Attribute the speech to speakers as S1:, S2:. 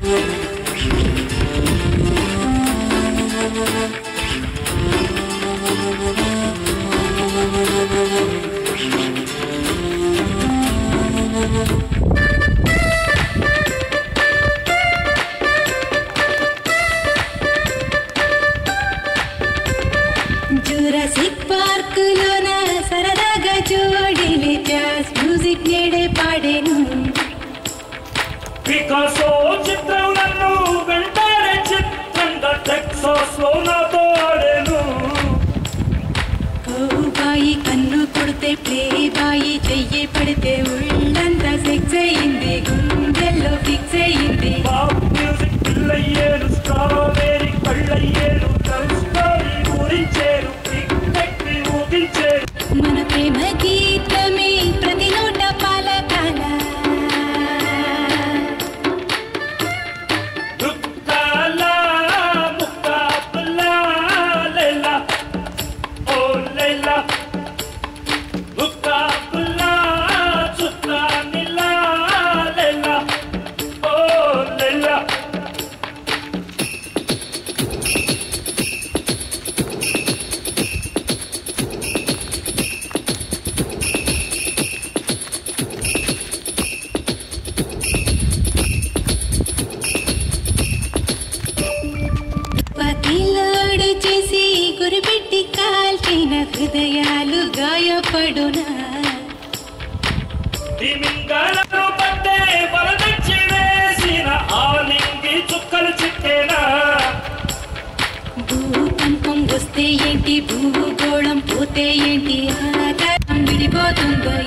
S1: Jurassic park లోన సరదాగా జోడీలే jazz music నేడే పాడేను
S2: పికాసో చిత్రం నన్ను వెంటాడే చిత్రంగా టెక్సాస్ లో నాతో ఆడేను
S1: బాయి కన్ను కొడితే ప్లే బాయి చెయ్యి పడితే ఉళ్ళంతా సెక్స్ అయింది గుండెల్లో ఫిక్స్ అయింది
S2: పాప్ మ్యూజిక్ పిల్లయ్యేరు స్ట్రాబెరీ కళ్ళయ్యేరు లవ్ స్టోరీ ఊరించేరు పిక్కి ఊగించేరు
S1: మన ప్రేమ గీతమే ప్రతి నోట పాలకాల
S2: దుఃఖాలా ముక్కాపులా లైలా ఓ లైలా ముక్కాపులా చుట్టా నిలా లైలా ఓ లైలా
S1: పతిలోడు చేసి గురిపెట్టి కాల్చిన హృదయాలు గాయపడునా
S2: తిమింగళను పట్టే వరదచ్చి వేసిన ఆలింగి చుక్కలు చిక్కేనా
S1: భూకంపం వస్తే ఏంటి భూగోళం పోతే ఏంటి ఆకాశం విడిపోతుందో